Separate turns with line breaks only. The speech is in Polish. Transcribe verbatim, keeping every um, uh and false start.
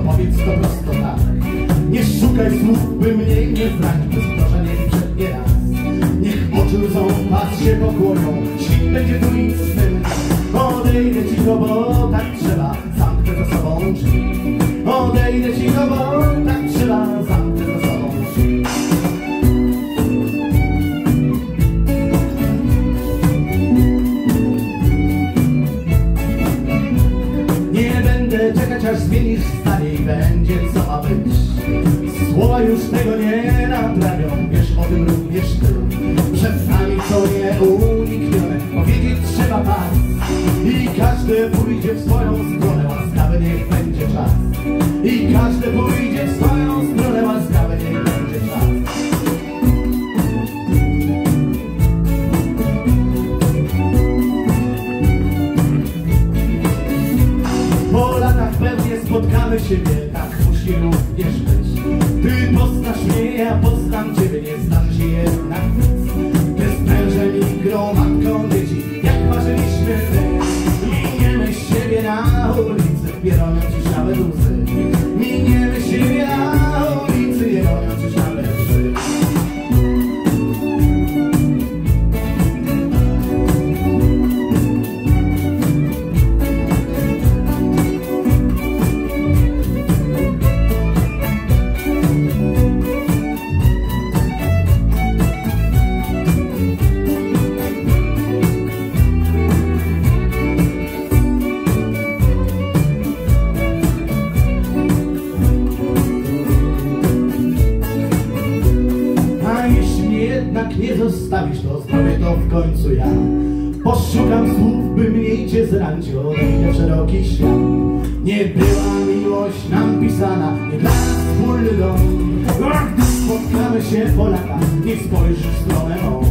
powiedz to prosto tak. Nie szukaj słów, by mnie nie zranić, bez proszenia i przed nie raz. Niech oczy łzą, pas się pokłonią, świt będzie tu nic z tym. Odejdę cicho, bo tak trzeba, zamknę za sobą drzwi. Odejdę cicho, bo tak trzeba, zamknę za sobą drzwi. Nie będę czekać, aż zmienisz zdanie i będzie co ma być. Słowa już tego nie naprawią, wiesz o tym również ty. Przed nami co nieuniknione, powiedzieć trzeba pas. I każdy pójdzie w swoją stronę, łaskawy niech będzie czas. I każdy pójdzie w swoją stronę, łaskawy niech będzie czas. Po latach pewnie spotkamy siebie, tak musi również być. Ty poznasz mnie, ja poznam ciebie, nie znam się jednak nic. Ty z mężem i gromadką dzieci, jak marzyliśmy my. Miniemy siebie na ulicy, nie ronią ci nawet łzy. Miniemy siebie na ulicy, nie ronią ci nawet łzy. Nie zostawisz, to zrobię to w końcu ja. Poszukam słów, by mniej cię zranić, odejdę w szeroki świat. Nie była miłość nam pisana, nie dla nas wspólny dom. Gdy spotkamy się po latach, nie spojrzysz w stronę mą.